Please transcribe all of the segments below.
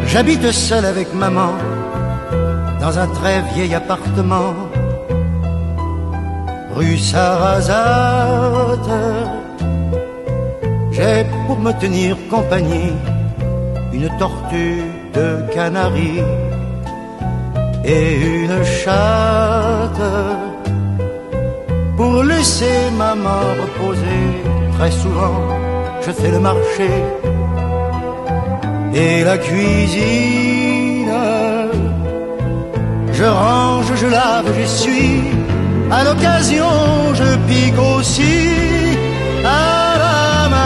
J'habite seul avec maman dans un très vieil appartement, rue Sarrazate. J'ai pour me tenir compagnie une tortue de Canaries et une chatte. Pour laisser maman reposer, très souvent je fais le marché et la cuisine. Je range, je lave, j'essuie, à l'occasion je pique aussi à la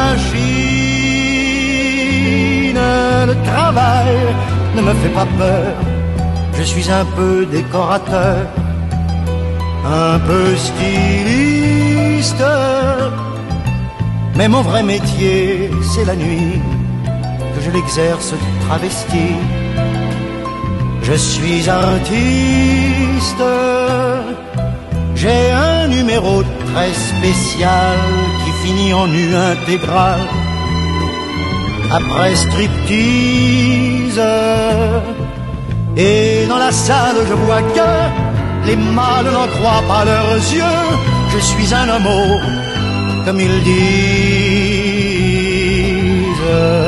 machine. Le travail ne me fait pas peur, je suis un peu décorateur, un peu styliste. Mais mon vrai métier c'est la nuit, que je l'exerce travesti. Je suis artiste, j'ai un numéro très spécial qui finit en nu intégral. Après striptease, et dans la salle je vois que les mâles n'en croient pas leurs yeux. Je suis un homo, comme ils disent.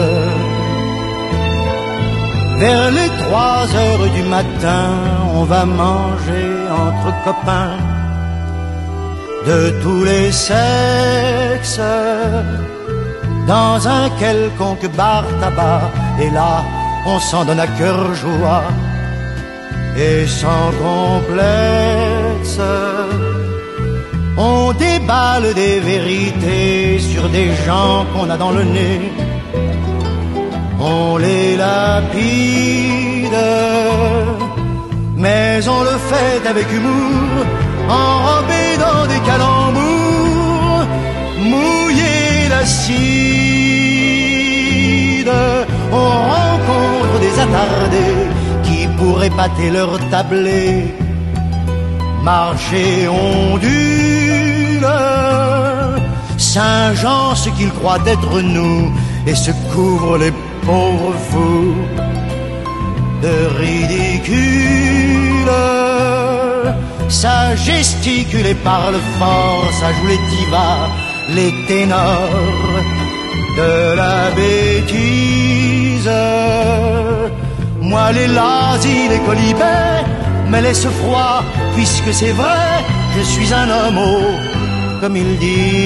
Vers les 3 heures du matin, on va manger entre copains de tous les sexes dans un quelconque bar tabac. Et là, on s'en donne à cœur joie et sans complexe. On déballe des vérités sur des gens qu'on a dans le nez. On les lapide, mais on le fait avec humour, enrobé dans des calembours, mouillé d'acide. On rencontre des attardés qui pourraient pâter leur tablé. Marcher ondule, Saint-Jean ce qu'il croit être nous, et se couvre les pauvres fous de ridicule. Ça gesticule et parle fort, ça joue les divas, les ténors de la bêtise. Moi les lazis, les colibets me laissent froid, puisque c'est vrai, je suis un homo, comme ils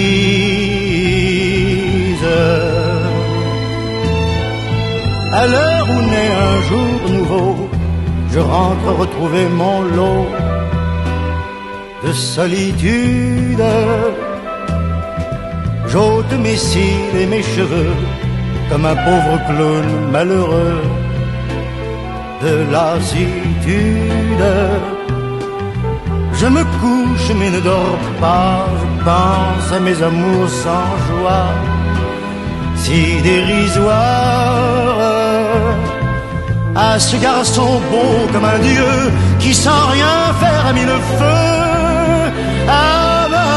disent. À l'heure où naît un jour nouveau, je rentre retrouver mon lot de solitude. J'ôte mes cils et mes cheveux comme un pauvre clown malheureux de lassitude. Je me couche mais ne dors pas, je pense à mes amours sans joie, si dérisoire, à ce garçon beau comme un dieu qui sans rien faire a mis le feu à ma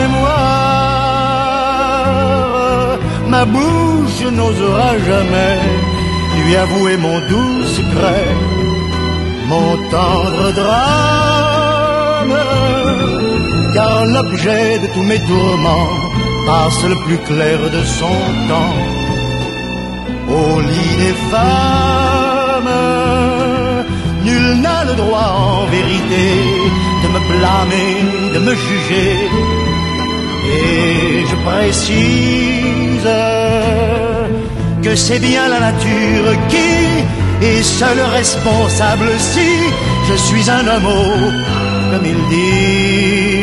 mémoire. Ma bouche n'osera jamais lui avouer mon doux secret, mon tendre drame, car l'objet de tous mes tourments passe le plus clair de son temps au lit des femmes. Nul n'a le droit en vérité de me blâmer, de me juger. Et je précise que c'est bien la nature qui est seule responsable si je suis un homo, comme il dit.